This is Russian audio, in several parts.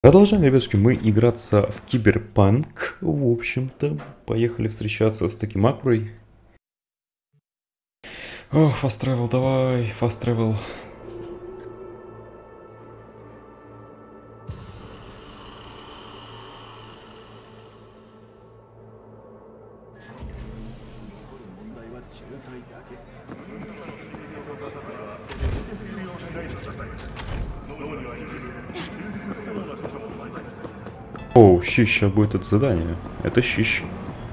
Продолжаем, ребятушки, мы играться в Киберпанк, в общем-то. Поехали встречаться с таким Акурой. О, fast travel, давай, fast travel. О, щищ, сейчас будет это задание. Это щищ.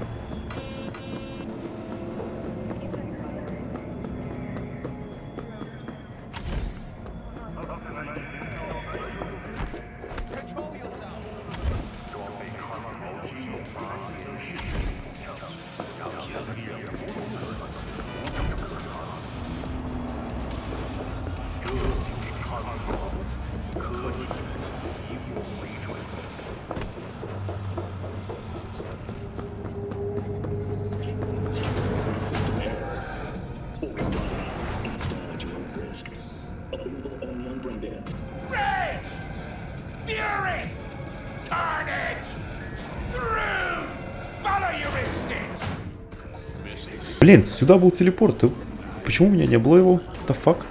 Блин, сюда был телепорт. Почему у меня не было его? What the fuck?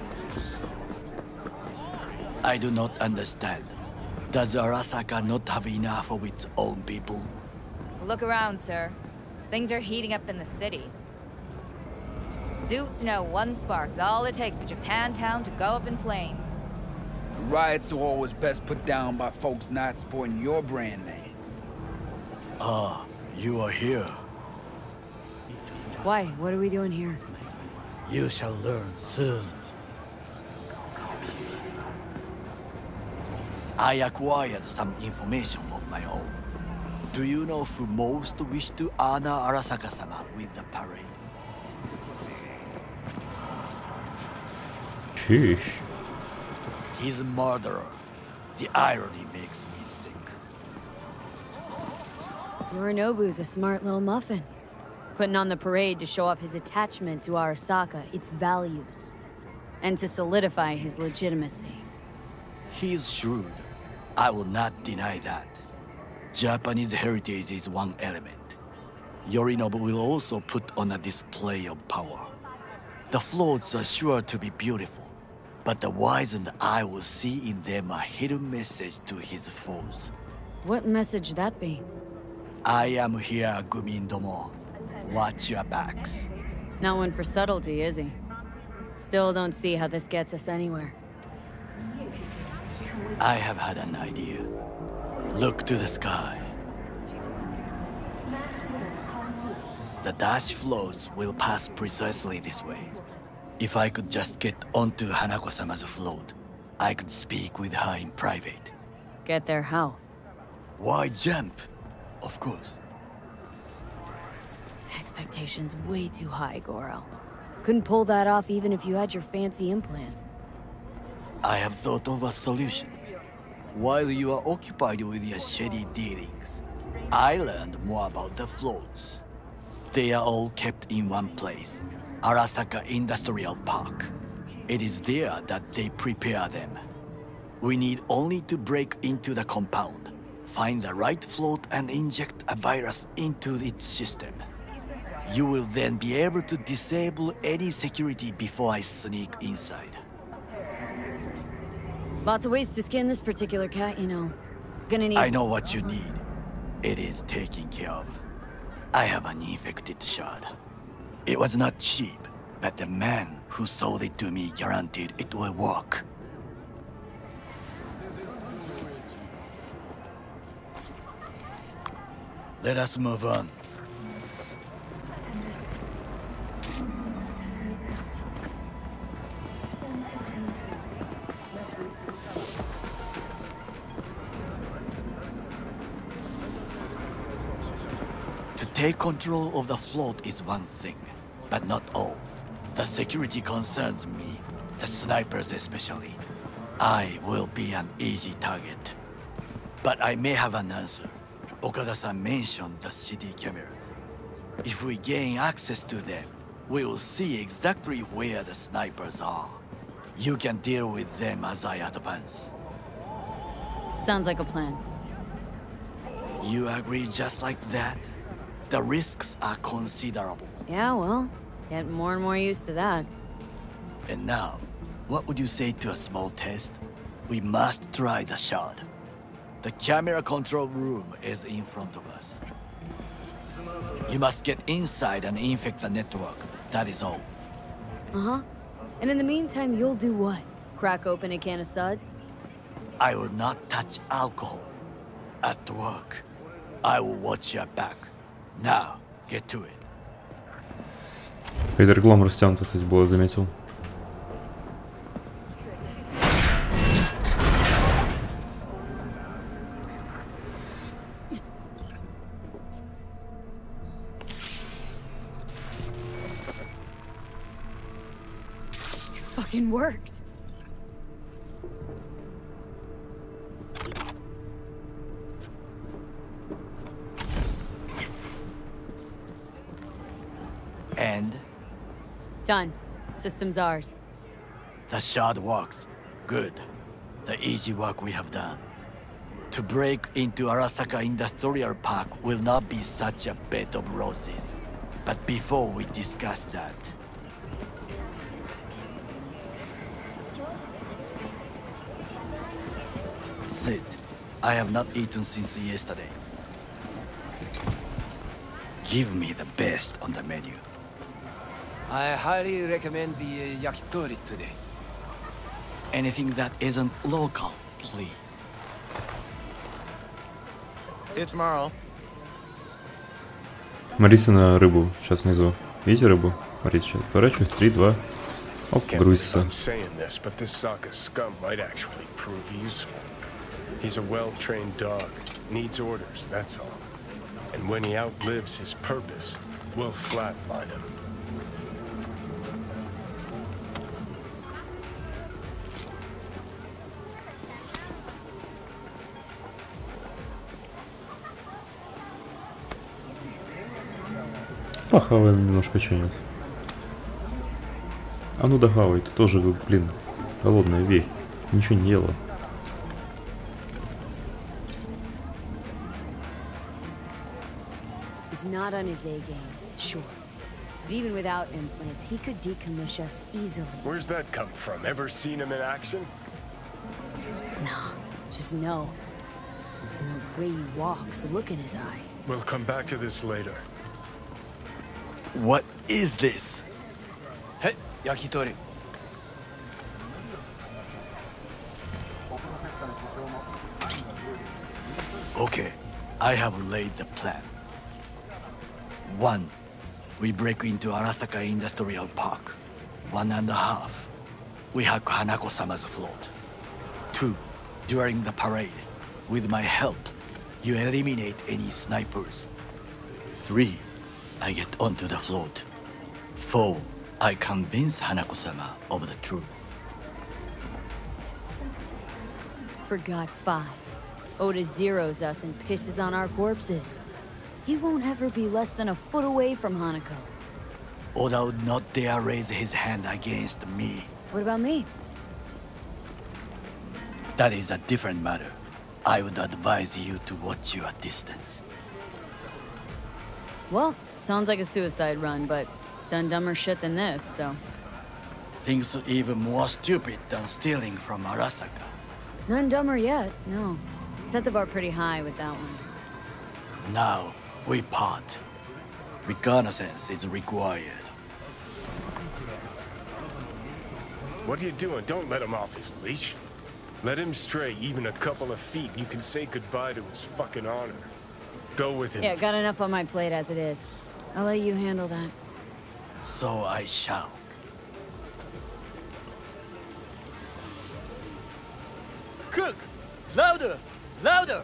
I do not understand. Does Arasaka not have enough of its own people? Look around, sir. Things are heating up in the city. Zoots know one spark's all it takes for Japantown to go up in flames. Riots are always best put down by folks not supporting your brand name. Ah, you are here. Why? What are we doing here? You shall learn soon. I acquired some information of my own. Do you know who most wish to honor Arasaka-sama with the parade? Sheesh. He's a murderer. The irony makes me sick. Yorinobu's a smart little muffin. Putting on the parade to show off his attachment to Arasaka, its values, and to solidify his legitimacy. He's shrewd. I will not deny that. Japanese heritage is one element. Yorinobu will also put on a display of power. The floats are sure to be beautiful, but the wizened eye will see in them a hidden message to his foes. What message that be? I am here, Gumindomo. Watch your backs. Not one for subtlety, is he? Still don't see how this gets us anywhere. I have had an idea. Look to the sky. The dash floats will pass precisely this way. If I could just get onto Hanako-sama's float, I could speak with her in private. Get there how? Why jump? Of course. Expectations way too high, Goro. Couldn't pull that off even if you had your fancy implants. I have thought of a solution. While you are occupied with your shady dealings, I learned more about the floats. They are all kept in one place, Arasaka Industrial Park. It is there that they prepare them. We need only to break into the compound, find the right float and inject a virus into its system. You will then be able to disable any security before I sneak inside. Lots of ways to skin this particular cat, you know. Gonna need— I know what you need. It is taken care of. I have an infected shard. It was not cheap, but the man who sold it to me guaranteed it will work. Let us move on. To take control of the float is one thing, but not all. The security concerns me, the snipers especially. I will be an easy target. But I may have an answer. Okada-san mentioned the city cameras. If we gain access to them, we will see exactly where the snipers are. You can deal with them as I advance. Sounds like a plan. You agree just like that? The risks are considerable. Yeah, well, getting more and more used to that. And now, what would you say to a small test? We must try the shard. The camera control room is in front of us. You must get inside and infect the network. That is all. Uh-huh. And in the meantime, you'll do what? Crack open a can of suds? I will not touch alcohol. At work, I will watch your back. Now, get to it. Какая-то реклама растянута, кстати, была, заметил. Fucking worked. And Done. System's ours. the shard works. Good. The easy work we have done. To break into Arasaka Industrial Park will not be such a bed of roses. But before we discuss that, sit. I have not eaten since yesterday. Give me the best on the menu. I highly recommend the yakitori today. Anything that isn't local, please. See you tomorrow. Смотрите на рыбу, сейчас внизу. Видите рыбу? Смотрите, сейчас поворачиваюсь. 3, 2. Оп, Can't believe грузится. I'm saying this, but this Sokka scum might actually prove useful. He's a well-trained dog. Needs orders, that's all. And when he outlives his purpose, we'll flatline him. Похаваем немножко что-нибудь. А ну дохавай, ты тоже, блин, голодная вей. Ничего не ела. He's not on his A game, sure. But even without implants, he could decommission us easily. Where's that come from? Ever seen him in action? Nah, just know. And the way he walks, the look in his eye. We'll come back to this later. What is this? Hey, yakitori. Okay, I have laid the plan. 1. We break into Arasaka Industrial Park. 1.5. We hack Hanako-sama's float. 2. During the parade, with my help, you eliminate any snipers. 3. I get onto the float. 4. I convince Hanako-sama of the truth. Forgot 5. Oda zeroes us and pisses on our corpses. He won't ever be less than a foot away from Hanako. Oda would not dare raise his hand against me. What about me? That is a different matter. I would advise you to watch your distance. Well, sounds like a suicide run, but done dumber shit than this, so... Things even more stupid than stealing from Arasaka. None dumber yet, no. Set the bar pretty high with that one. Now, we part. Reconnaissance is required. What are you doing? Don't let him off his leash. Let him stray even a couple of feet. You can say goodbye to his fucking honor. Go with him. Yeah, got enough on my plate as it is. I'll let you handle that. So I shall. Cook! Louder! Louder!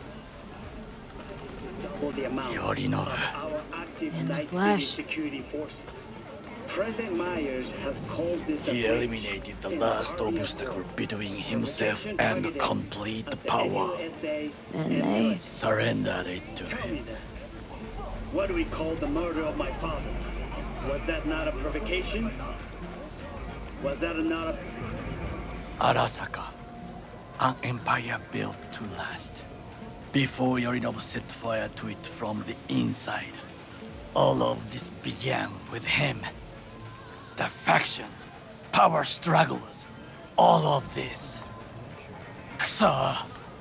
Yorinobu. Our active In the Night City flesh. security forces. President Myers has called this He a breach eliminated the in last area obstacle code. between himself Protection and targeted complete at the power. NUSA And they... Surrendered it to Tell me him. that. What do we call the murder of my father? Was that not a provocation? Was that not a... Arasaka. An empire built to last. before Yorinobu set fire to it from the inside. All of this began with him. The factions, power struggles, all of this. Kusa!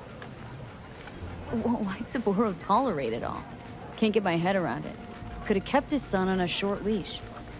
Why'd Saburo tolerate it all? Can't get my head around it. Could have kept his son on a short leash.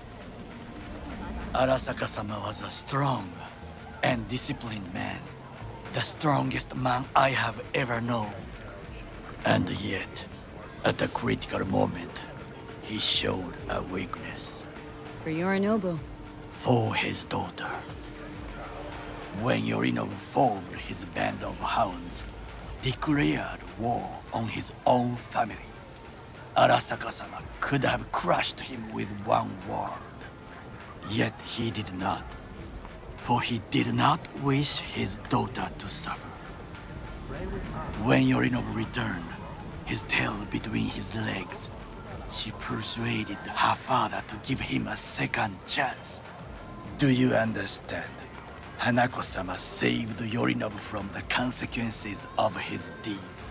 Arasaka-sama was a strong and disciplined man. The strongest man I have ever known. And yet, at a critical moment, he showed a weakness. For Yorinobu. For his daughter. When Yorinobu formed his band of hounds, declared war on his own family, Arasaka-sama could have crushed him with one word. Yet he did not. For he did not wish his daughter to suffer. When Yorinobu returned, his tail between his legs, she persuaded her father to give him a second chance. Do you understand? Hanako-sama saved Yorinobu from the consequences of his deeds.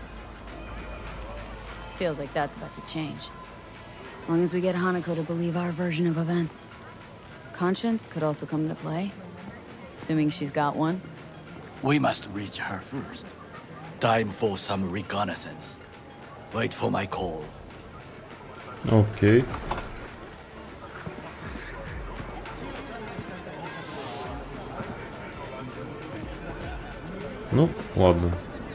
Feels like that's about to change. As long as we get Hanako to believe our version of events. Conscience could also come into play. Assuming she's got one. We must reach her first. Time for some reconnaissance. Wait for my call. Окей. Ну, ладно.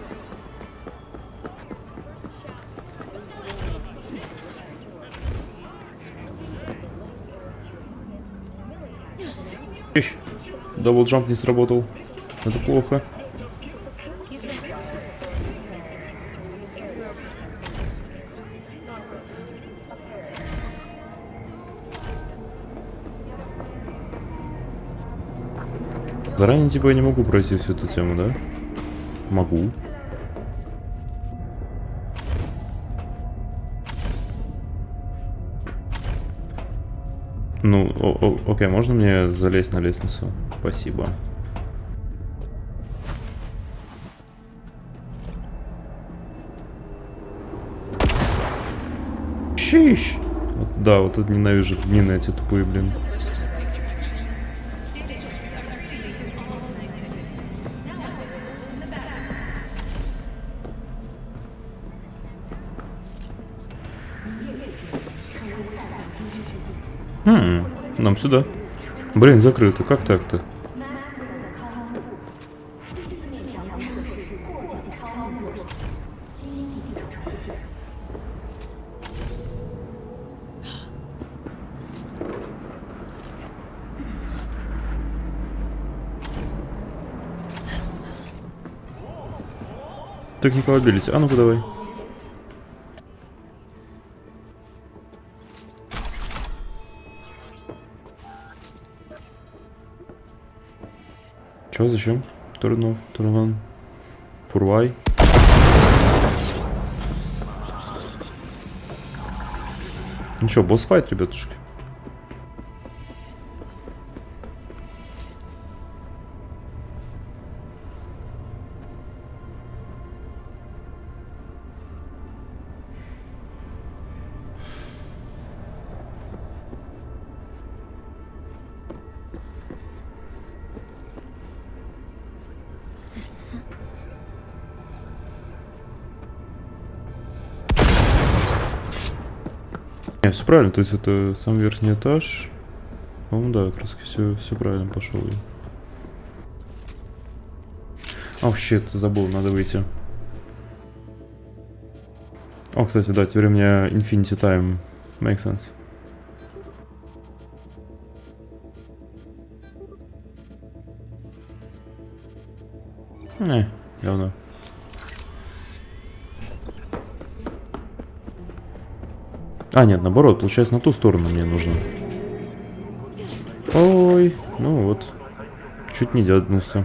Даблджамп не сработал. Это плохо. Заранее типа я не могу пройти всю эту тему, да? Могу. Ну, окей, можно мне залезть на лестницу? Спасибо. Щищ! Вот, да, вот это ненавижу мины эти тупые, блин. Нам сюда. Блин, закрыто. Как так-то? Technical ability. А ну-ка давай. Чё, зачем? Турван. Фурвай. Ну чё, босс-файт, ребятушки. Все правильно, то есть это сам верхний этаж. По-моему, да, как раз все правильно пошел. О, щит, забыл, надо выйти. О, кстати, да, теперь у меня Infinity Time. Makes sense. Говно. А, нет, наоборот, получается, на ту сторону мне нужно. Ой, ну вот. Чуть не дёднулся.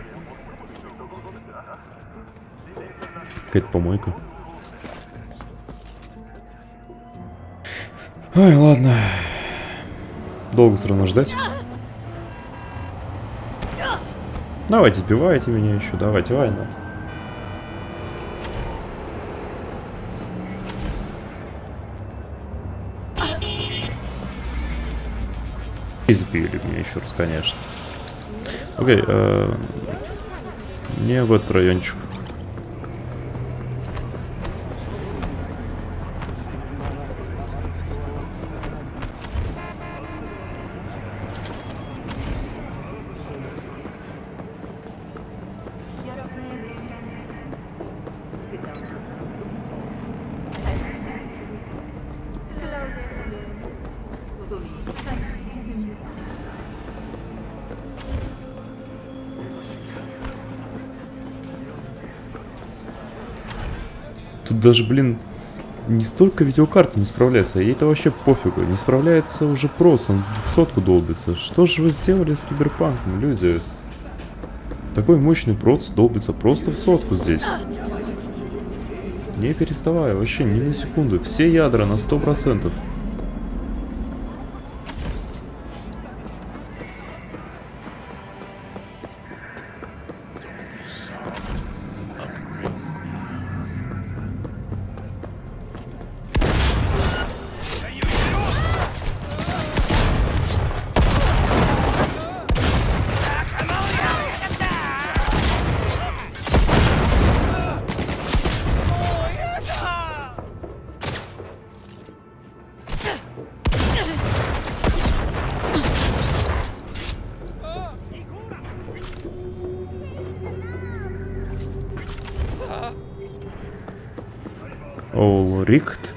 Какая-то помойка. Ой, ладно. Долго все равно ждать. Давайте, сбивайте меня еще. Давайте, война. Избили меня еще раз, конечно. Окей, не в этот райончик. Тут даже, блин, не столько видеокарта не справляется, а ей-то вообще пофигу. Не справляется уже просто, он в 200 долбится. Что же вы сделали с Киберпанком, люди? Такой мощный проц долбится просто в 100 здесь. Не переставая, вообще ни на секунду. Все ядра на 100%. Рихт.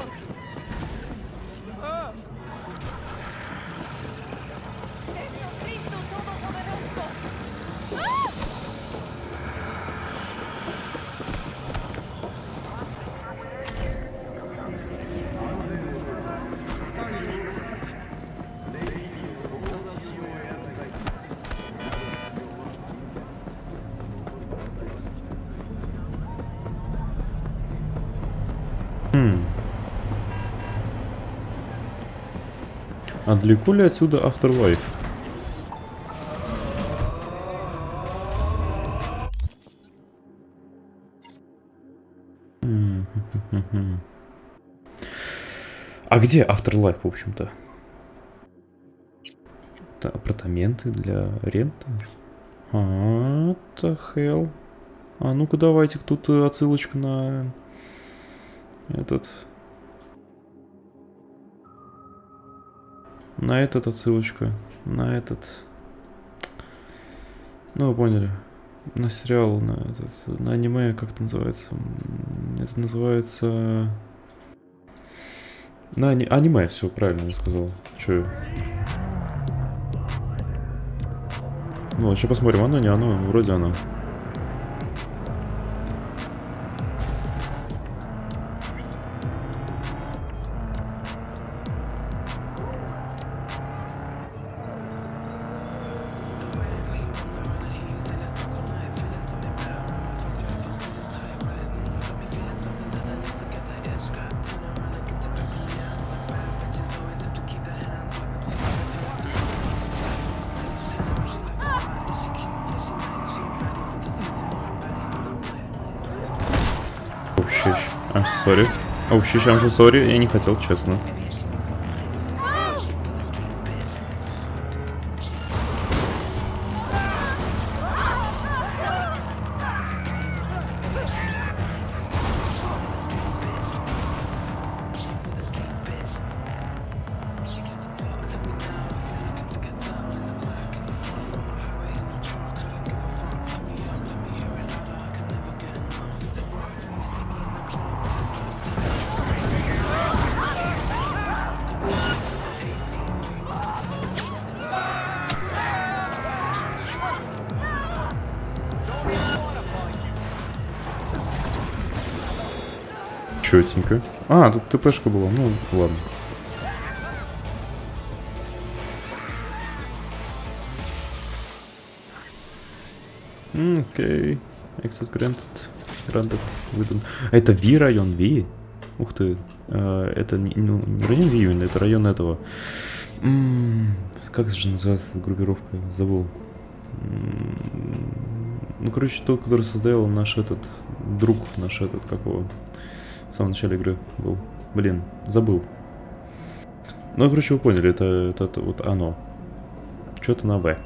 А далеко ли отсюда Afterlife? А где Afterlife, в общем-то? Это апартаменты для рента? А, hell. А ну-ка давайте, тут отсылочка на этот... На этот отсылочка, на этот, ну вы поняли, на сериал, на, этот, на аниме, как это называется, это называется, на аниме, все правильно я сказал, че, ну сейчас посмотрим, оно не оно, вроде оно. I'm so sorry. Oh shit, I'm so sorry. Я не хотел, честно. Чётенько. А, тут ТПшка была. Ну, ладно. Окей. Access granted. Выдан. А это V район, V? Ух ты. Это не район V, это район этого. Как же называется эта группировка? Забыл. Ну, короче, тот, который создал наш этот друг, наш этот, как его, в самом начале игры был. Блин, забыл. Ну, короче, вы поняли, это вот оно. что-то на В.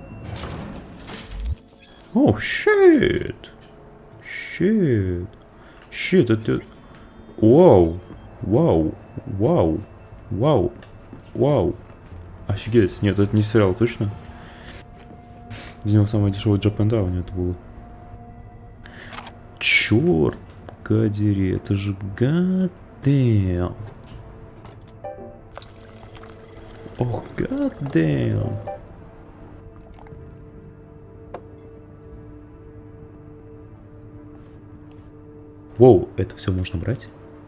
О, щит! Щит! Щит, это... Вау! Вау! Вау! Вау! Вау! Офигеть! Нет, это не сериал, точно? Из него самый дешевый Japan Down это было. Черт, гадери, это же goddamn. Ох, goddamn. Воу, это все можно брать?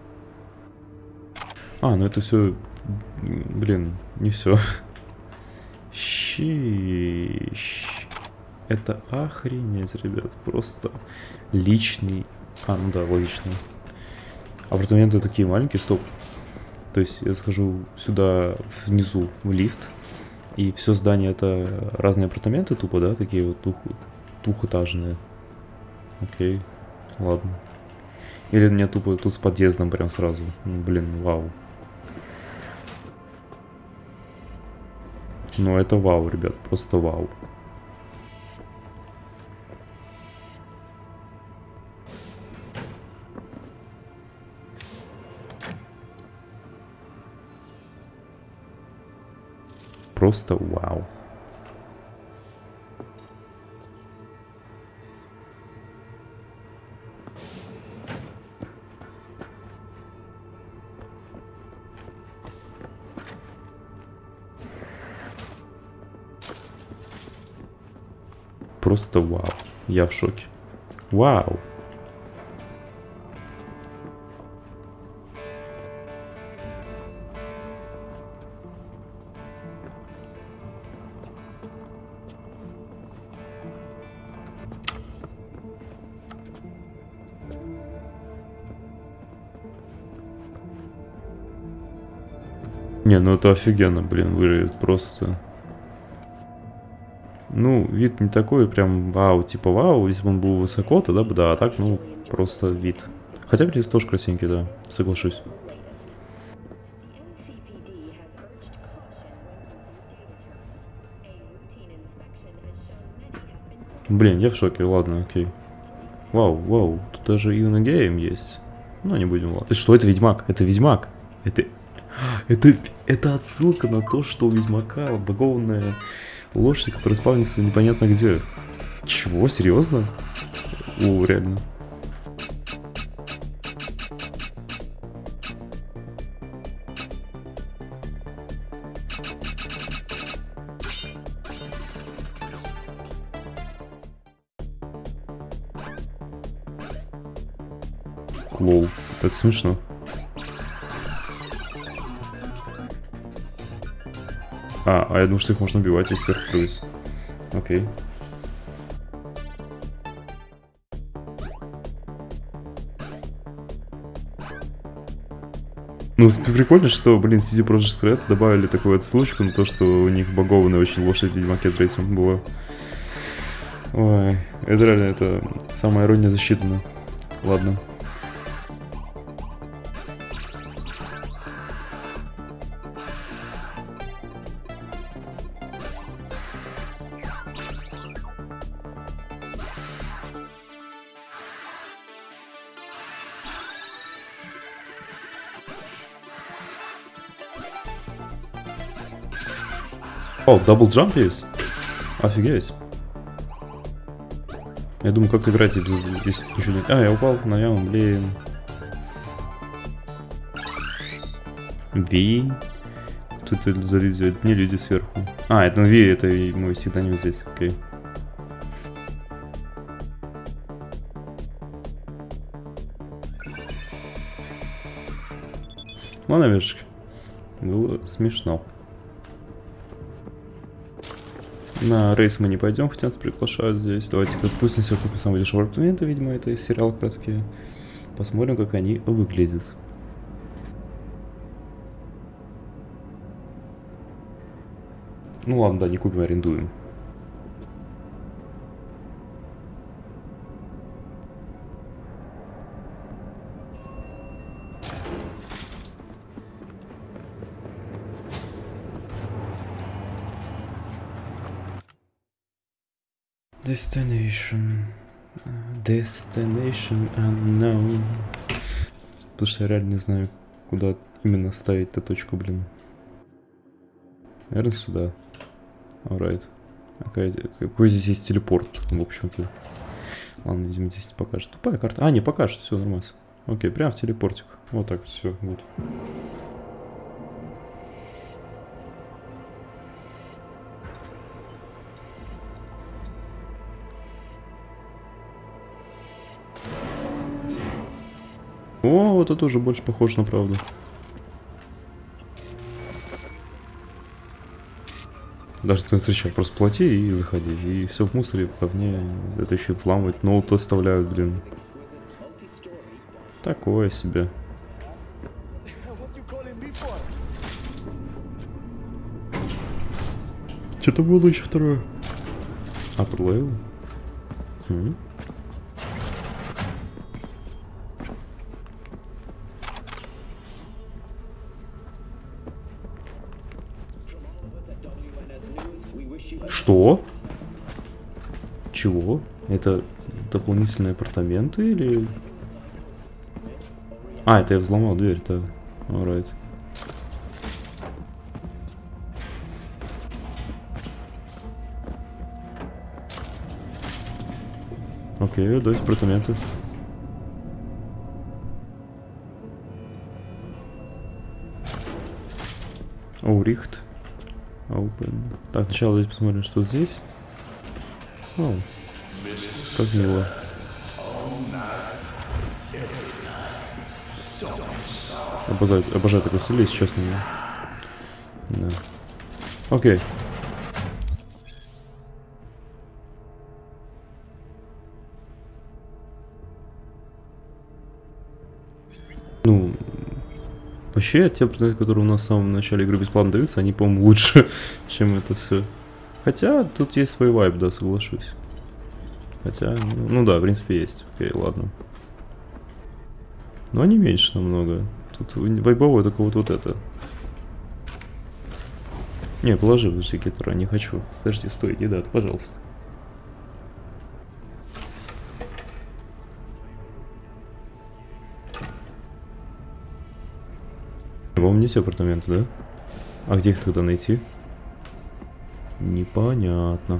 А, ну это все, блин, не все. Щищ. Это охренеть, ребят, просто личный. А, ну да, логично. Апартаменты такие маленькие, стоп. То есть я схожу сюда внизу в лифт, и все здание это разные апартаменты тупо, да, такие вот двухэтажные. Окей, ладно. Или мне тупо тут с подъездом прям сразу. Блин, вау. Ну это вау, ребят, просто вау. Просто вау. Просто вау. Я в шоке. Вау. Не, ну это офигенно, блин, выглядит просто. Ну, вид не такой прям вау, типа вау, если бы он был высоко, тогда бы да, а так, ну, просто вид. Хотя, блин, тоже красивенький, да, соглашусь. Блин, я в шоке, ладно, окей. Вау, вау, тут даже Юнагейм есть. Ну, не будем, ладно. Что, это Ведьмак? Это Ведьмак. Это отсылка на то, что у Ведьмака багованная лошадь, которая спавнится непонятно где. Чего? Серьезно? О, реально. Лол, это смешно. А я думаю, что их можно убивать, если сверху прыгать. Окей. Ну, прикольно, что, блин, CD Projekt Red добавили такую отсылочку на то, что у них багованная очень лошадь в Ведьмаке 3 была. Ой, это реально, это самая ирония засчитана. Ладно. О, дабл джамп есть? Офигеть. Я думаю, как играть, если ничего нет. А, я упал на яму, блин. Ви. Тут одни люди сверху. А, это Ви, это мой всегда не здесь, окей. Ладно, вешки. Было смешно. На рейс мы не пойдем, хотя нас приглашают здесь. Давайте-ка спустимся, купим самые дешевые апартаменты, видимо, это из сериала краски. Посмотрим, как они выглядят. Ну ладно, да, не купим, арендуем. Destination. Destination unknown. Потому что я реально не знаю, куда именно ставить эту точку, блин. Наверное, сюда. Alright. Какой здесь есть телепорт, в общем-то. Ладно, видимо, здесь не покажет. Тупая карта. А, не покажет, все нормально. Окей, прям в телепортик. Вот так все, вот. О, вот это уже больше похоже на правду. Даже ты встречал, просто плати и заходи. И все в мусоре, в говне. Это еще взламывать. Ноут оставляют, блин. Такое себе. Что-то было еще второе. Upper level. Что? Чего? Это дополнительные апартаменты или... А, это я взломал дверь-то. Alright. Окей, дайте апартаменты. О, рихт. Open. Так, сначала давайте посмотрим, что здесь. О, как мило. Обожаю такой стиль, если честно. Да. Окей. Ну, вообще, те апартаменты, которые у нас в самом начале игры бесплатно даются, они, по-моему, лучше, чем это все. Хотя, тут есть свой вайб, да, соглашусь. Хотя, ну да, в принципе, есть. Окей, ладно. Но они меньше намного. Тут вайбовое только вот это. Не, положи в гитару, не хочу. Подожди, стой, не да, пожалуйста. По-моему, не все апартаменты, да? А где их тогда найти? Непонятно.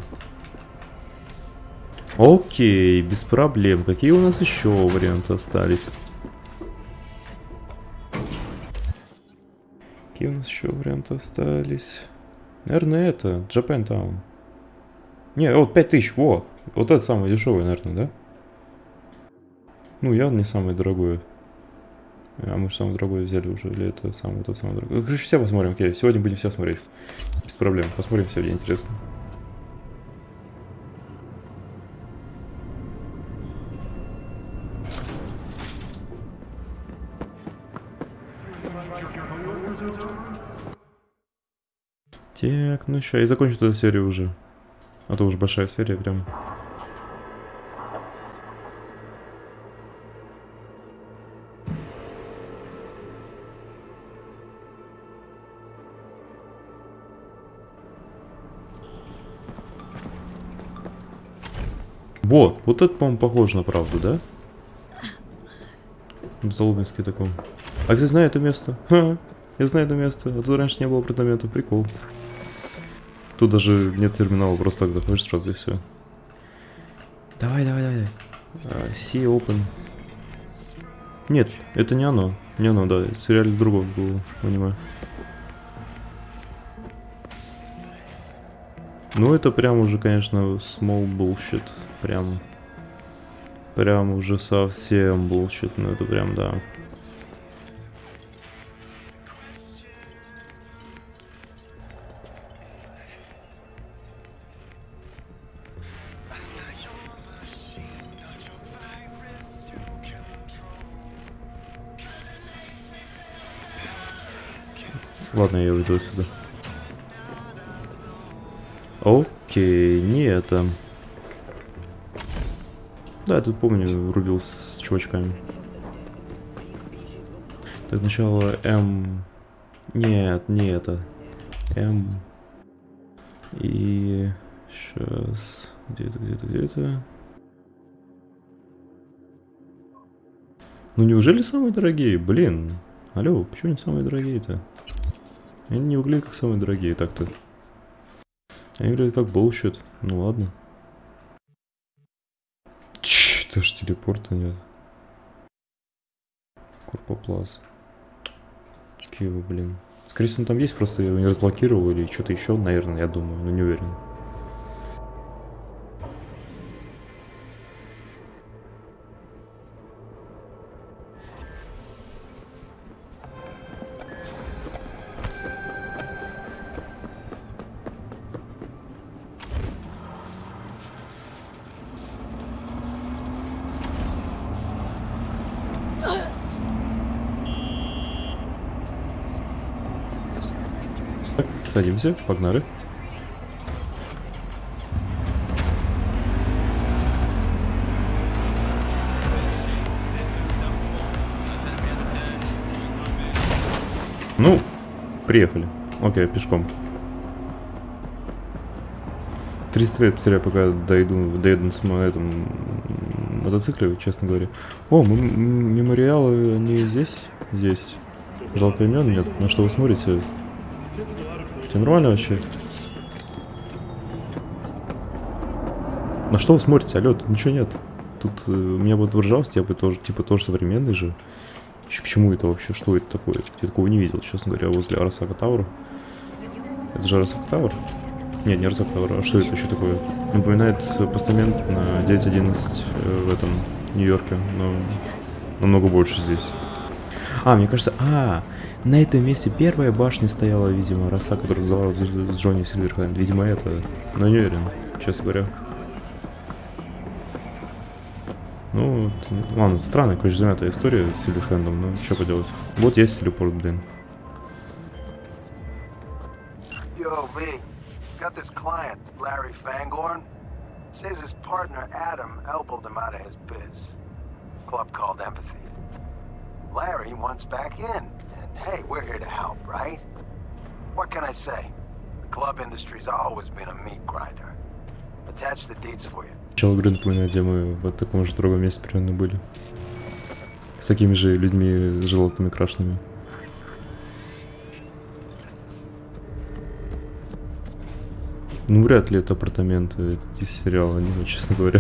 Окей, без проблем. Какие у нас еще варианты остались? Какие у нас еще варианты остались? Наверное, это Japantown. Не, вот 5000, вот. Вот это самое дешевое, наверное, да? Ну, явно не самое дорогое. А мы же самое дорогое взяли уже, или это самое дорогое? Короче, все посмотрим, окей. Сегодня будем все смотреть. Без проблем. Посмотрим сегодня, интересно. Так, ну еще, и закончу эту серию уже. А то уже большая серия прям. Вот это, по-моему, похоже на правду, да? Залубинский такой. А где знаю это место? Ха, я знаю это место. А тут раньше не было апартаментов, прикол. Тут даже нет терминала, просто так заходишь сразу и все. Давай. See open. Нет, это не оно. Не оно, да. В сериале другого было, понимаю. Ну, это прям уже, конечно, small bullshit. Прям уже совсем bullshit. Ну, это прям, да. Ладно, я уйду отсюда. Окей, не это. Да, я тут помню, рубился с чувачками. Так, сначала М... Нет, не это. М... И... Сейчас. Где-то. Ну неужели самые дорогие? Блин. Алло, почему они самые дорогие-то? Они не выглядят как самые дорогие так-то. Они выглядят как bullshit. Ну ладно. Даже телепорта нет. Корпоплаз. Киева, блин. Скорее всего, он там есть, просто я его не разблокировал или что-то еще, наверное, я думаю, но не уверен. Садимся, погнали. Ну, приехали. Окей, пешком. 30 лет потеряю, пока доеду на этом мотоцикле, честно говоря. О, мемориалы, они здесь? Здесь. Жалко имен нет. На что вы смотрите? Все нормально вообще? На что вы смотрите? Алло, тут ничего нет. Тут у меня будет ржавость, я бы тоже, типа, тоже современный же. К чему это вообще? Что это такое? Я такого не видел, честно говоря, возле Арасака Тауэр. Это же Арасака Тауэр? Нет, не Арасака Тауэр. А что это еще такое? Напоминает постамент на 911 в этом Нью-Йорке, но намного больше здесь. А, мне кажется, на этом месте первая башня стояла, видимо, роса, которая звала с Джонни Сильверхенд. Видимо, это, но не уверен, честно говоря. Ну, ладно, странная, конечно, замятая история с Сильверхендом, но что поделать. Вот есть телепорт, блин. Yo, V, got this client, Larry Fangorn. Says his partner Adam elbowed him out of his biz. Club called Empathy. Larry wants back in. Hey, we're here to help, right? What can I say? The club industry's always been a meat grinder. Attach the deeds for you. Начало игры напоминает, где мы в таком же другом месте примерно были. С такими же людьми с желтыми крашенными. Ну, вряд ли это апартаменты из сериала, не знаю, честно говоря.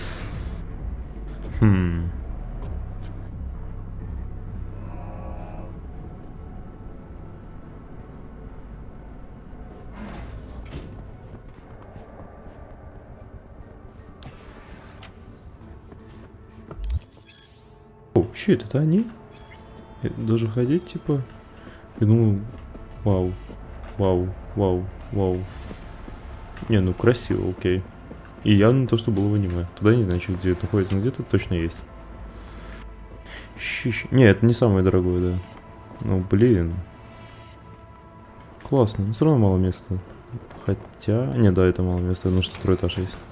О, щит, это они? Даже ходить, типа? Я думаю, вау, вау, вау, вау. Не, ну красиво, окей. И явно то, что было в аниме. Тогда не знаю, где это находится, но где-то точно есть. Не, это не самое дорогое, да. Ну, блин. Классно, но все равно мало места. Хотя... Не, да, это мало места, потому что второй этаж есть.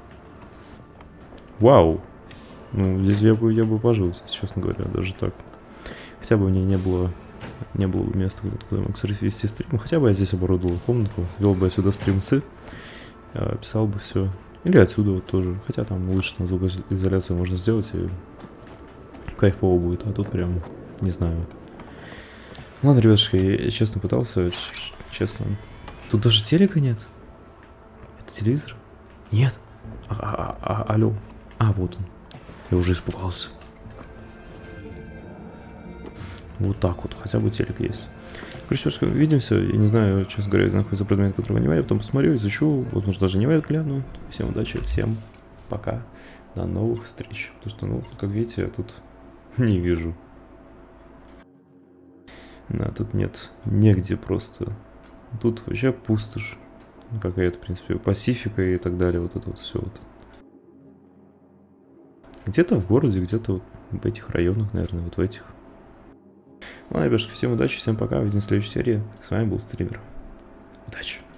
Вау. Ну, здесь я бы пожил, честно говоря, даже так. Хотя бы мне не было места, куда я мог вести стрим. Хотя бы я здесь оборудовал комнату, вел бы сюда стримсы, писал бы все. Или отсюда вот тоже. Хотя там лучше там звукоизоляцию можно сделать, и кайфово будет. А тут прям, не знаю. Ладно, ребятушки, я честно пытался, честно. Тут даже телека нет. Это телевизор? Нет. Алло. Вот он. Я уже испугался. Вот так вот, хотя бы телек есть. Короче, увидимся. Я не знаю, честно говоря, знаю, какой за предмет, который аниме. Я потом посмотрю, изучу. Вот, может, даже аниме гляну. Всем удачи, всем пока. До новых встреч. Потому что, ну, как видите, я тут не вижу. Да, тут нет негде просто. Тут вообще пустошь. Какая-то, в принципе, Пасифика и так далее. Вот это вот все вот. Где-то в городе, где-то вот в этих районах, наверное, вот в этих. Ну, ребятушки, всем удачи, всем пока, увидимся в следующей серии. С вами был Стример. Удачи!